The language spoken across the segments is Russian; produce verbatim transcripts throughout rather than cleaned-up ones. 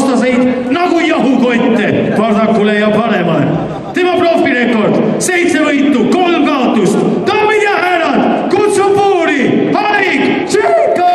vastaseid nagu jahukotte, Pardakule ja Panemal. Tema profirekord, seitse võitu, kolm kaotust. Daamid ja härrad, kutsub puuri, Harik Tšenko!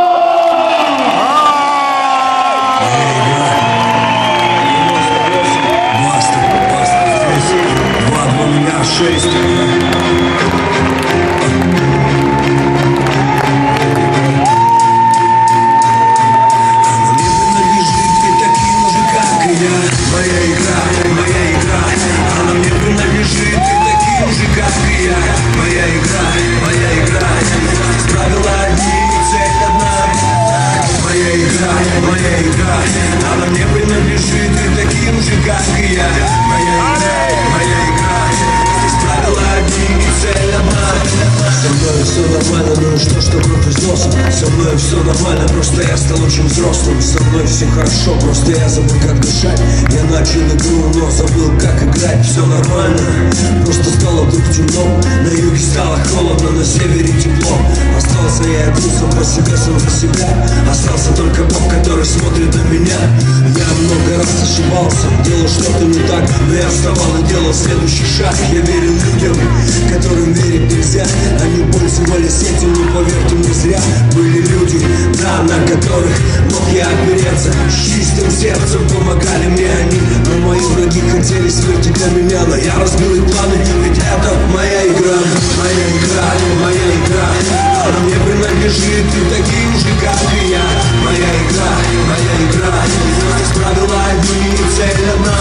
Она мне принадлежит, и таким же, как и я. Моя игра, моя игра. Здесь правила одни и цель одна. Со мной все нормально, ну и что, что кровь из носа. Со мной все нормально, просто я стал очень взрослым. Со мной все хорошо, просто я забыл, как дышать. Я начал игру, но забыл, как играть. Все нормально, просто стало вдруг темно. На юге стало холодно, на севере тепло. Остался я иду сам по себе, сам за себя. Остался только Бог, который смотрит на меня. Я много раз ошибался, делал что-то не так, но я вставал и делал следующий шаг. Я верил людям, которым верить нельзя. Они пользовались этим, но поверьте, не зря. Были люди, да, на которых мог я опереться. С чистым сердцем помогали мне они. Но мои враги хотели смерти для меня. Но я разбил их планы, ведь это моя игра. Моя игра, моя игра. Она мне принадлежит, и таким же, как и я. Моя игра, моя игра. Здесь правила одни, и цель одна.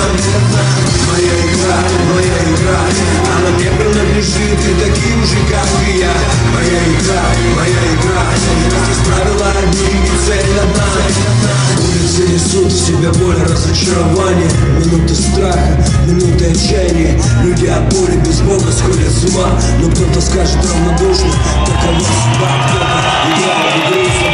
Моя игра, моя игра. Она мне принадлежит, и таким же, как и я. Моя игра, моя игра. Здесь правила одни, и цель одна. Улицы несут в себя боль, разочарование. Минуты страха, минуты отчаяния. Люди от боли без Бога сходят с ума. Но кто-то скажет равнодушно: такова судьба, кто-то играл в игру.